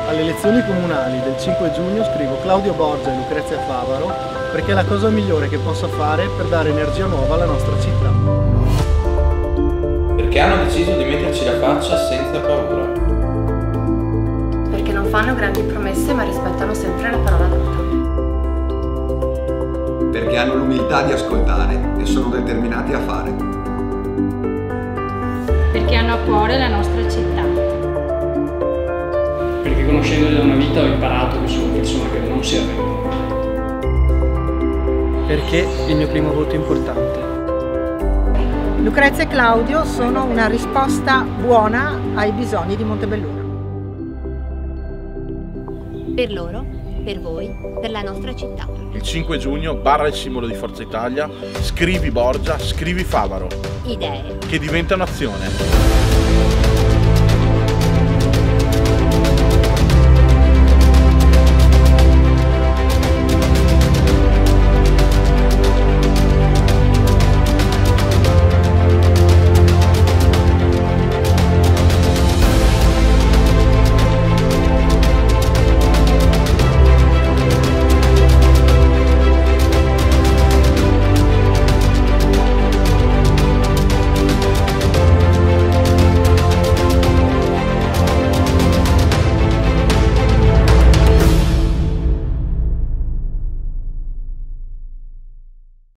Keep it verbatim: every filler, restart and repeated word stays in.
Alle elezioni comunali del cinque giugno scrivo Claudio Borgia e Lucrezia Favaro perché è la cosa migliore che posso fare per dare energia nuova alla nostra città. Perché hanno deciso di metterci la faccia senza paura. Perché non fanno grandi promesse ma rispettano sempre la parola data. Perché hanno l'umiltà di ascoltare e sono determinati a fare. Perché hanno a cuore la nostra città. Perché conoscendoli da una vita ho imparato che sono persone che non si arrendono. Perché il mio primo voto è importante. Lucrezia e Claudio sono una risposta buona ai bisogni di Montebelluna. Per loro, per voi, per la nostra città. Il cinque giugno, barra il simbolo di Forza Italia, scrivi Borgia, scrivi Favaro. Idee che diventano azione.